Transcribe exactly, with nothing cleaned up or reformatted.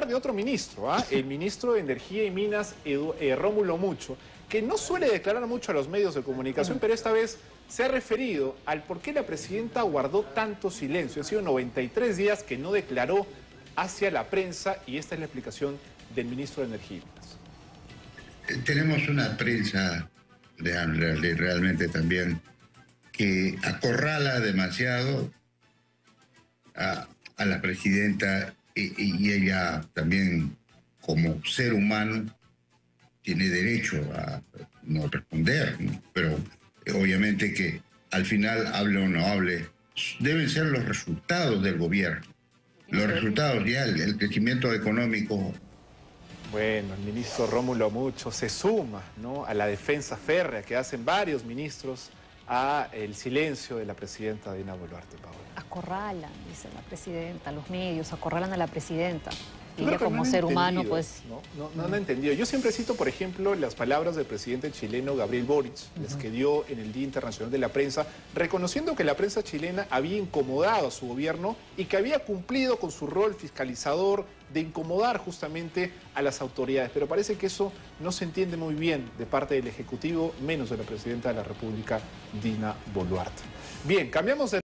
hablar de otro ministro, ¿ah? El ministro de Energía y Minas, Edu, eh, Rómulo Mucho, que no suele declarar mucho a los medios de comunicación, pero esta vez se ha referido al por qué la presidenta guardó tanto silencio. Han sido noventa y tres días que no declaró hacia la prensa, y esta es la explicación del ministro de Energía y Minas. Tenemos una prensa de, realmente también que acorrala demasiado a, a la presidenta y, y ella también como ser humano tiene derecho a no responder, ¿no? Pero obviamente que al final, hable o no hable, deben ser los resultados del gobierno. Los resultados ya, el, el crecimiento económico. Bueno, el ministro Rómulo Mucho se suma, ¿no?, a la defensa férrea que hacen varios ministros a el silencio de la presidenta Dina Boluarte, Paola. Acorralan, dice la presidenta, los medios acorralan a la presidenta. Y Yo ella creo que como no ser humano, entendido, pues... No, no, no han entendido. Yo siempre cito, por ejemplo, las palabras del presidente chileno Gabriel Boric, uh-huh. las que dio en el Día Internacional de la Prensa, reconociendo que la prensa chilena había incomodado a su gobierno y que había cumplido con su rol fiscalizador de incomodar justamente a las autoridades. Pero parece que eso no se entiende muy bien de parte del Ejecutivo, menos de la presidenta de la República, Dina Boluarte. Bien, cambiamos de...